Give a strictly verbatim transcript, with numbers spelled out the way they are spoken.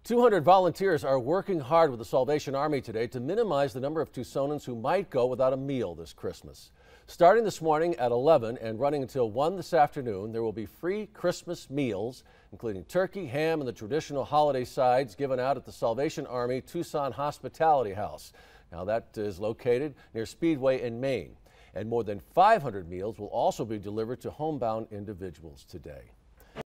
two hundred volunteers are working hard with the Salvation Army today to minimize the number of Tucsonans who might go without a meal this Christmas. Starting this morning at eleven and running until one this afternoon, there will be free Christmas meals, including turkey, ham, and the traditional holiday sides given out at the Salvation Army Tucson Hospitality House. Now that is located near Speedway in Maine. And more than five hundred meals will also be delivered to homebound individuals today.